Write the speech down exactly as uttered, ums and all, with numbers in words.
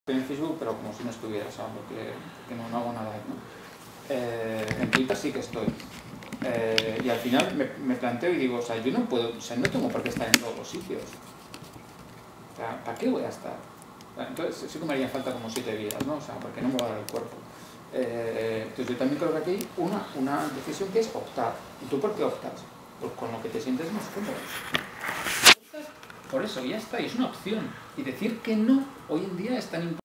en Facebook, pero como si no estuviera, o sea, porque, porque no, no hago nada, ¿no? Eh, en Twitter sí que estoy. Eh, y al final me, me planteo y digo, o sea, yo no puedo, o sea, no tengo por qué estar en todos los sitios. O sea, ¿para qué voy a estar? Entonces sí que me haría falta como siete vidas, ¿no? O sea, porque no me va a dar el cuerpo. Eh, entonces yo también creo que aquí hay una, una decisión que es optar. ¿Y tú por qué optas? Pues con lo que te sientes más cómodo. Por eso, ya está, y es una opción. Y decir que no hoy en día es tan importante.